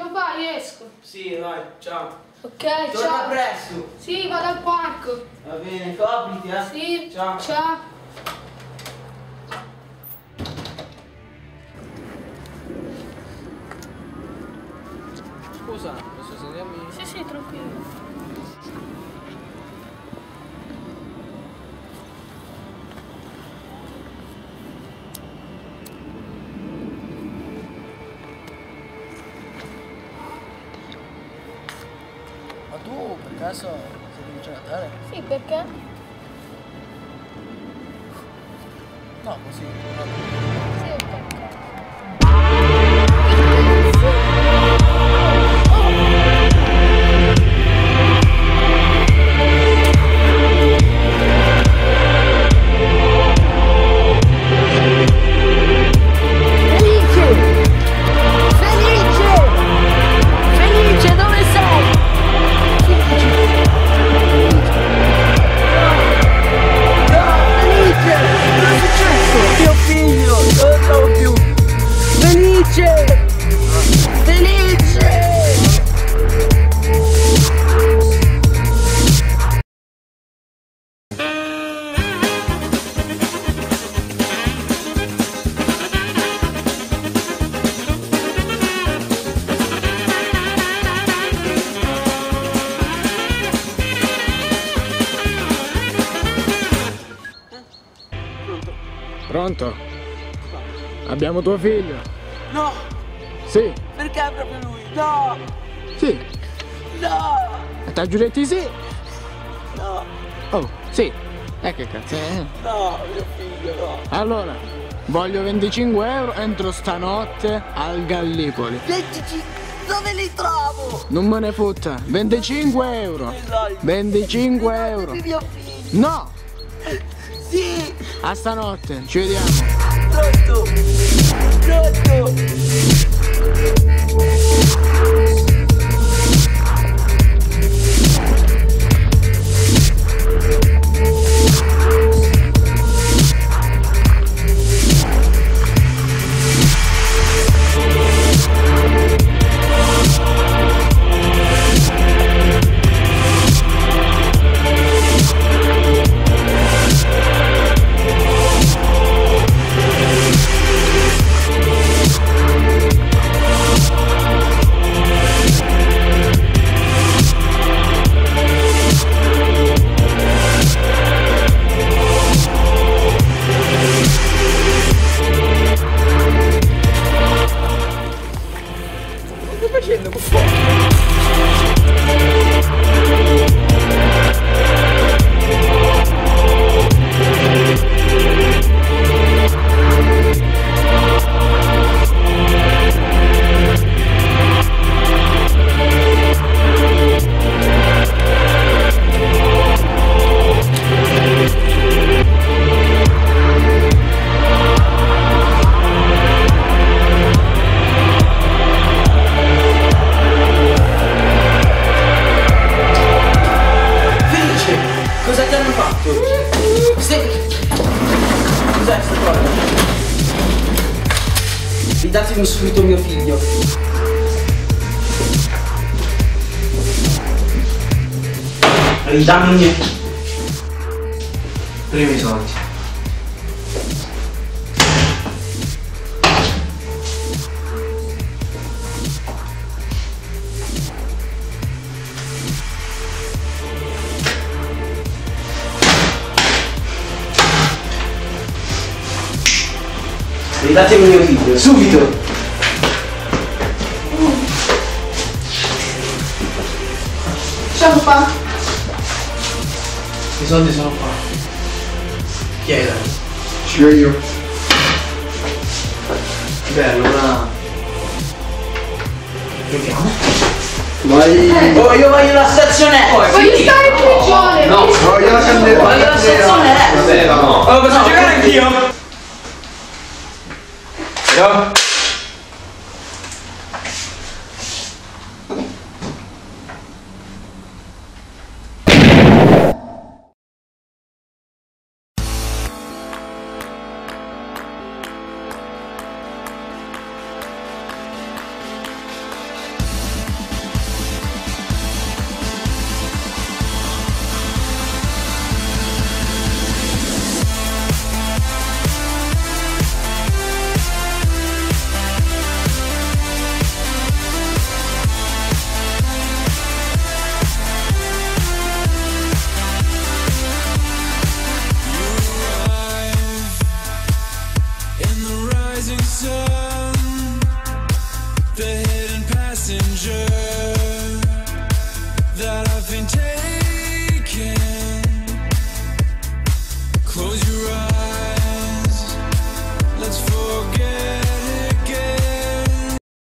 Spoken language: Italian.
papà, io esco. Sì, vai, ciao. Ok, Torna ciao. presto. Sì, vado al parco. Va bene, copriti, eh. Sì, Ciao. ciao. Scusa, posso sedermi? Sì, tranquillo. Ma tu per caso sei riuscito a Natale? Sì, perché? No, così. Sì, perché? Pronto? Abbiamo tuo figlio. No! Sì. Perché è proprio lui? No! Sì. No! T'ha giuretti sì? No! Oh, sì. Che cazzo è? No, mio figlio, no! Allora, voglio 25 euro entro stanotte al Gallipoli. 25! Dove li trovo? Non me ne fotta. 25 euro. 25 euro. Mio figlio! No! Sì! A stanotte, ci vediamo. Pronto! Pronto! Cosa ti hanno fatto? Cos'è sta cosa? Ridatemi subito mio figlio. Ridammi i miei... Prima i soldi. Ridatemi mio figlio, subito! Ciao papà. I soldi sono qua. Chieda. Ci io io. Beh, allora... Giochiamo? Vai. Oh, io voglio la stazione! Voglio stare in prigione. No, Voglio la candela.